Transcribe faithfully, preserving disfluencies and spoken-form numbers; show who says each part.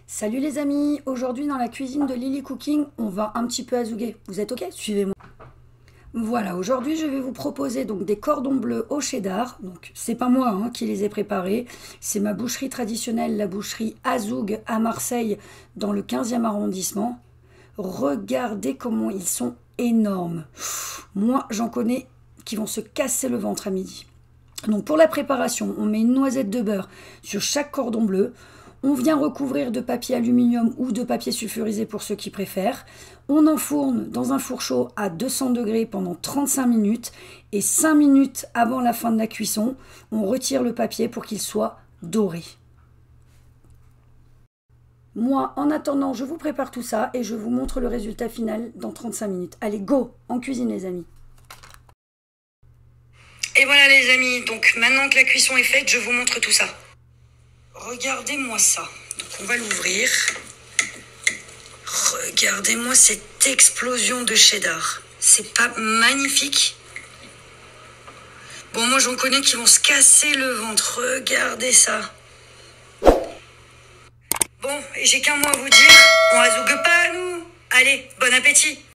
Speaker 1: Salut les amis, aujourd'hui dans la cuisine de Lily Cooking, on va un petit peu azouguer. Vous êtes ok? Suivez-moi. Voilà, aujourd'hui je vais vous proposer donc des cordons bleus au cheddar. Donc c'est pas moi hein, qui les ai préparés, c'est ma boucherie traditionnelle, la boucherie Azoug à Marseille, dans le quinzième arrondissement. Regardez comment ils sont énormes. Moi j'en connais qui vont se casser le ventre à midi. Donc pour la préparation, on met une noisette de beurre sur chaque cordon bleu. On vient recouvrir de papier aluminium ou de papier sulfurisé pour ceux qui préfèrent. On enfourne dans un four chaud à deux cents degrés pendant trente-cinq minutes. Et cinq minutes avant la fin de la cuisson, on retire le papier pour qu'il soit doré. Moi, en attendant, je vous prépare tout ça et je vous montre le résultat final dans trente-cinq minutes. Allez, go, en cuisine les amis. Et voilà les amis, donc maintenant que la cuisson est faite, je vous montre tout ça. Regardez-moi ça. Donc on va l'ouvrir. Regardez-moi cette explosion de cheddar. C'est pas magnifique? Bon, moi j'en connais qui vont se casser le ventre. Regardez ça. Bon, et j'ai qu'un mot à vous dire. On azougue pas, nous. Allez, bon appétit.